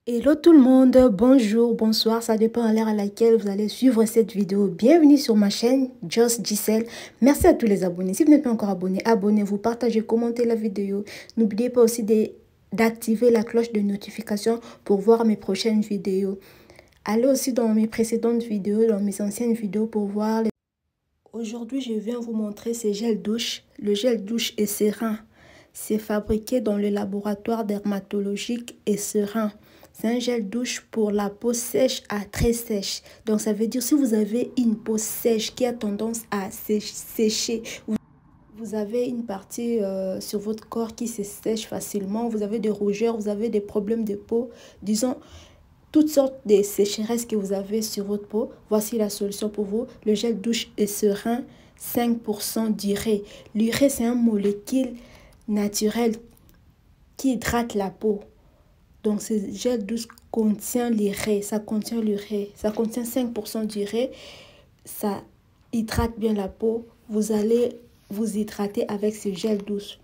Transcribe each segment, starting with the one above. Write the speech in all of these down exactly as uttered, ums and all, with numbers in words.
Hello tout le monde, bonjour, bonsoir, ça dépend à l'heure à laquelle vous allez suivre cette vidéo. Bienvenue sur ma chaîne Just Giselle. Merci à tous les abonnés. Si vous n'êtes pas encore abonné, abonnez-vous, partagez, commentez la vidéo. N'oubliez pas aussi d'activer la cloche de notification pour voir mes prochaines vidéos. Allez aussi dans mes précédentes vidéos, dans mes anciennes vidéos pour voir. Les... Aujourd'hui, je viens vous montrer ces gels douche. Le gel douche est serein. C'est fabriqué dans le laboratoire dermatologique et serein. C'est un gel douche pour la peau sèche à très sèche. Donc, ça veut dire si vous avez une peau sèche qui a tendance à sécher, vous avez une partie euh, sur votre corps qui se sèche facilement, vous avez des rougeurs, vous avez des problèmes de peau, disons, toutes sortes de sécheresses que vous avez sur votre peau, voici la solution pour vous. Le gel douche est serein, cinq pour cent d'urée. L'urée, c'est une molécule naturelle qui hydrate la peau. Donc, ce gel douche contient l'urée, ça contient l'urée, ça contient cinq pour cent d'urée, ça hydrate bien la peau. Vous allez vous hydrater avec ce gel douche.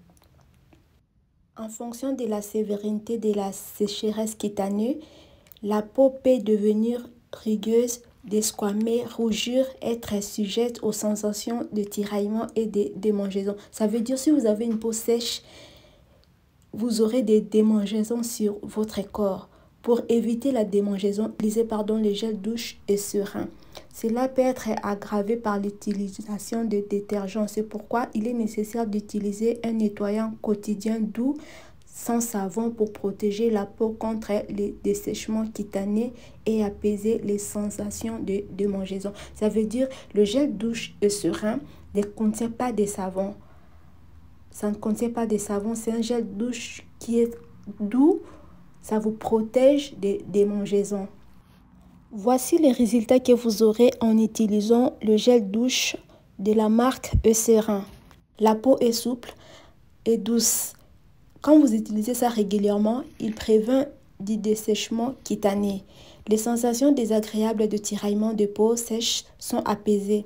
En fonction de la sévérité de la sécheresse cutanée, la peau peut devenir rugueuse, desquamée, rougir, être sujette aux sensations de tiraillement et de démangeaisons. Ça veut dire si vous avez une peau sèche, vous aurez des démangeaisons sur votre corps. Pour éviter la démangeaison, utilisez pardon, le gel douche est serein. Cela peut être aggravé par l'utilisation de détergents. C'est pourquoi il est nécessaire d'utiliser un nettoyant quotidien doux sans savon pour protéger la peau contre les dessèchements cutanés et apaiser les sensations de démangeaison. Ça veut dire le gel douche est serein ne contient pas de savon. Ça ne contient pas de savon, c'est un gel douche qui est doux, ça vous protège des démangeaisons. Voici les résultats que vous aurez en utilisant le gel douche de la marque Eucerin. La peau est souple et douce. Quand vous utilisez ça régulièrement, il prévient du dessèchement cutané. Les sensations désagréables de tiraillement de peau sèche sont apaisées.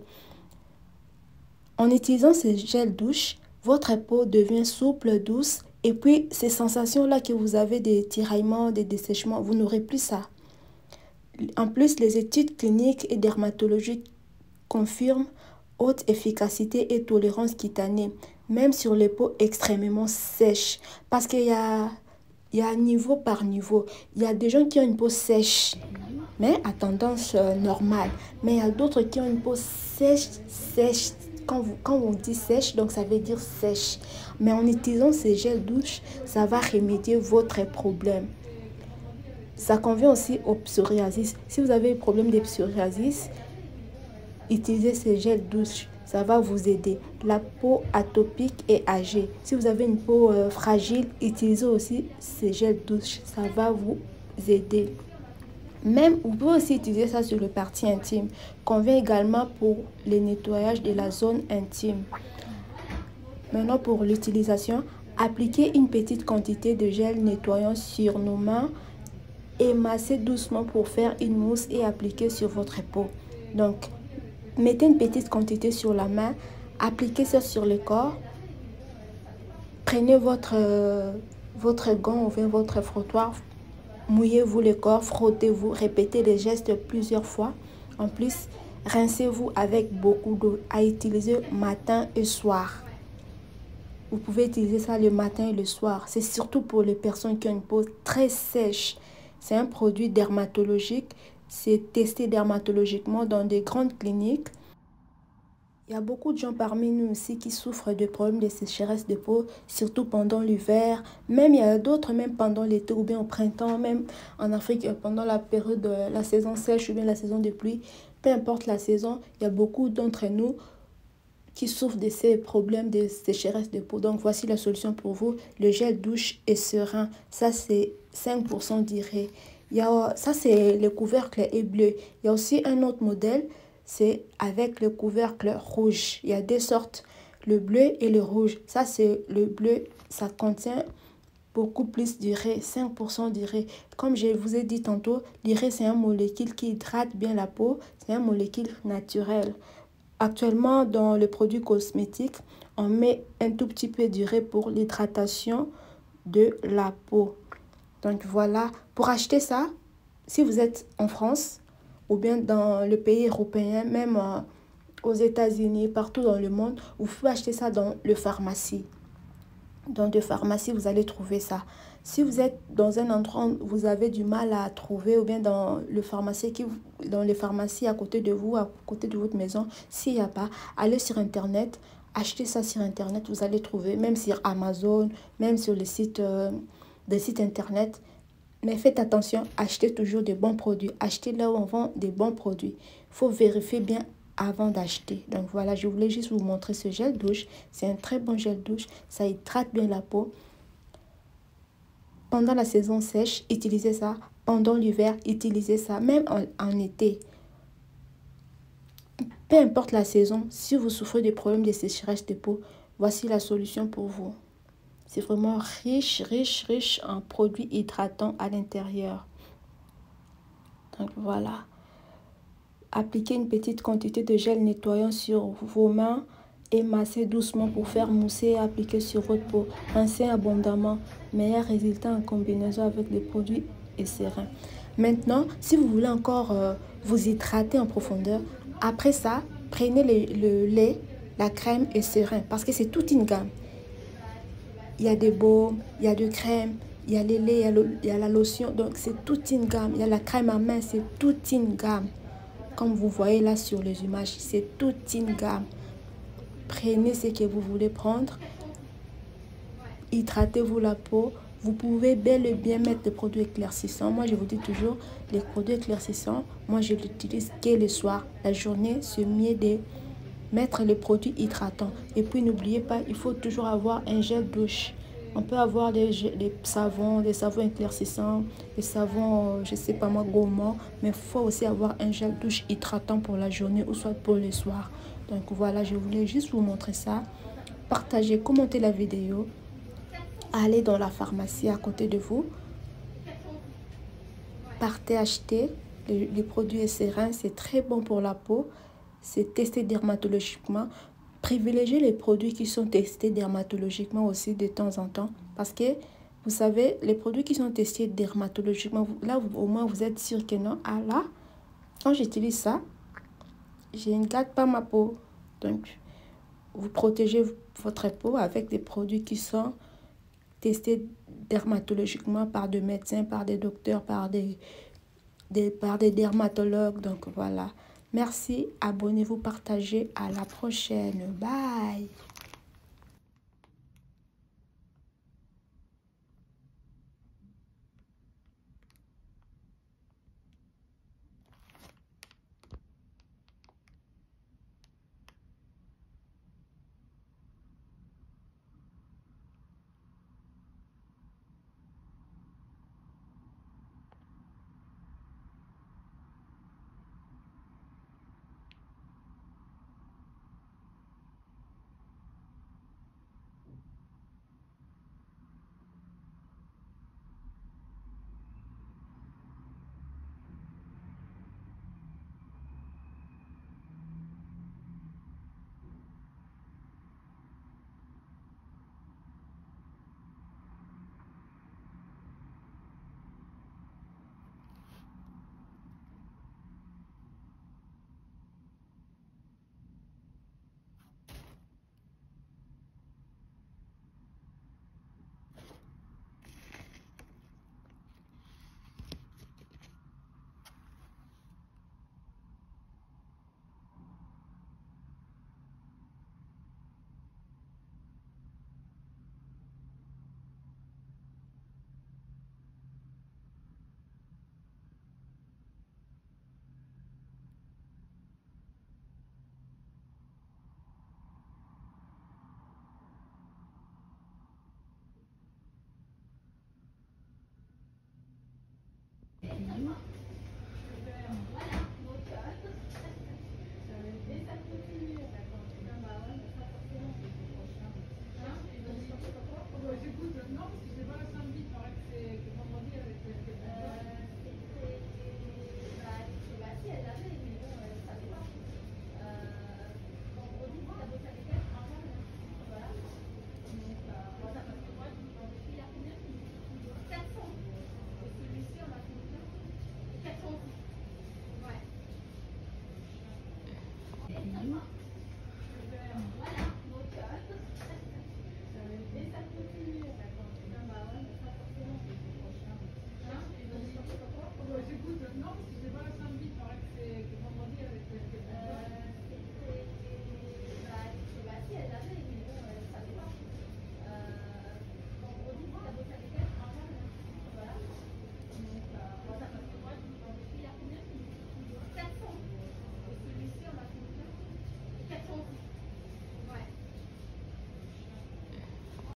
En utilisant ce gel douche, votre peau devient souple, douce, et puis ces sensations-là que vous avez des tiraillements, des dessèchements, vous n'aurez plus ça. En plus, les études cliniques et dermatologiques confirment haute efficacité et tolérance cutanée, même sur les peaux extrêmement sèches. Parce qu'il y a, il y a niveau par niveau. Il y a des gens qui ont une peau sèche, mais à tendance euh, normale. Mais il y a d'autres qui ont une peau sèche, sèche. Quand, vous, quand on dit sèche, donc ça veut dire sèche. Mais en utilisant ces gels douche, ça va remédier votre problème. Ça convient aussi au psoriasis. Si vous avez un problème de psoriasis, utilisez ces gels douche. Ça va vous aider. La peau atopique et âgée. Si vous avez une peau euh, fragile, utilisez aussi ces gels douche. Ça va vous aider. Même, vous pouvez aussi utiliser ça sur le partie intime. Convient également pour le nettoyage de la zone intime. Maintenant, pour l'utilisation, appliquez une petite quantité de gel nettoyant sur nos mains et massez doucement pour faire une mousse et appliquer sur votre peau. Donc, mettez une petite quantité sur la main, appliquez ça sur le corps. Prenez votre, euh, votre gant ou bien votre frottoir. Mouillez-vous le corps, frottez-vous, répétez les gestes plusieurs fois. En plus, rincez-vous avec beaucoup d'eau à utiliser matin et soir. Vous pouvez utiliser ça le matin et le soir. C'est surtout pour les personnes qui ont une peau très sèche. C'est un produit dermatologique. C'est testé dermatologiquement dans des grandes cliniques. Il y a beaucoup de gens parmi nous aussi qui souffrent de problèmes de sécheresse de peau, surtout pendant l'hiver. Même il y a d'autres, même pendant l'été ou bien au printemps, même en Afrique, pendant la période de la saison sèche ou bien la saison de pluie. Peu importe la saison, il y a beaucoup d'entre nous qui souffrent de ces problèmes de sécheresse de peau. Donc, voici la solution pour vous. Le gel douche est serein. Ça, c'est cinq pour cent d'urée. Il y a, ça, c'est le couvercle est bleu. Il y a aussi un autre modèle. C'est avec le couvercle rouge. Il y a deux sortes, le bleu et le rouge. Ça, c'est le bleu. Ça contient beaucoup plus d'urée, cinq pour cent d'urée. Comme je vous ai dit tantôt, l'urée, c'est une molécule qui hydrate bien la peau. C'est une molécule naturelle. Actuellement, dans les produits cosmétiques, on met un tout petit peu d'urée pour l'hydratation de la peau. Donc voilà, pour acheter ça, si vous êtes en France ou bien dans le pays européen, même euh, aux États-Unis, partout dans le monde, vous pouvez acheter ça dans le pharmacie. Dans des pharmacies, vous allez trouver ça. Si vous êtes dans un endroit où vous avez du mal à trouver, ou bien dans le pharmacie qui, dans les pharmacies à côté de vous, à côté de votre maison, s'il n'y a pas, allez sur Internet, achetez ça sur Internet, vous allez trouver, même sur Amazon, même sur les sites, euh, des sites Internet. Mais faites attention, achetez toujours des bons produits. Achetez là où on vend des bons produits. Il faut vérifier bien avant d'acheter. Donc voilà, je voulais juste vous montrer ce gel douche. C'est un très bon gel douche. Ça hydrate bien la peau. Pendant la saison sèche, utilisez ça. Pendant l'hiver, utilisez ça. Même en, en été. Peu importe la saison, si vous souffrez des problèmes de sécheresse de peau, voici la solution pour vous. C'est vraiment riche, riche, riche en produits hydratants à l'intérieur. Donc voilà. Appliquez une petite quantité de gel nettoyant sur vos mains et massez doucement pour faire mousser et appliquer sur votre peau. Rincez abondamment. Meilleur résultat en combinaison avec les produits et sérums. Maintenant, si vous voulez encore euh, vous hydrater en profondeur, après ça, prenez le, le lait, la crème et sérum parce que c'est toute une gamme. Il y a des baumes, il y a de crème, il y a les laits, il y a, le, il y a la lotion. Donc, c'est toute une gamme. Il y a la crème à main, c'est toute une gamme. Comme vous voyez là sur les images, c'est toute une gamme. Prenez ce que vous voulez prendre. Hydratez-vous la peau. Vous pouvez bel et bien mettre des produits éclaircissants. Moi, je vous dis toujours, les produits éclaircissants, moi, je l'utilise que le soir. La journée, c'est mieux de mettre les produits hydratants. Et puis, n'oubliez pas, il faut toujours avoir un gel douche. On peut avoir des, des savons, des savons éclaircissants, des savons, je ne sais pas moi, gourmands. Mais il faut aussi avoir un gel douche hydratant pour la journée ou soit pour le soir. Donc voilà, je voulais juste vous montrer ça. Partagez, commentez la vidéo. Allez dans la pharmacie à côté de vous. Partez acheter les, les produits sérins. C'est très bon pour la peau. C'est testé dermatologiquement. Privilégiez les produits qui sont testés dermatologiquement aussi de temps en temps. Parce que, vous savez, les produits qui sont testés dermatologiquement, là, vous, au moins, vous êtes sûr que non. Ah là, quand j'utilise ça, je ne gâte pas ma peau. Donc, vous protégez votre peau avec des produits qui sont testés dermatologiquement par des médecins, par des docteurs, par des, des, par des dermatologues. Donc, voilà. Merci, abonnez-vous, partagez. À la prochaine. Bye.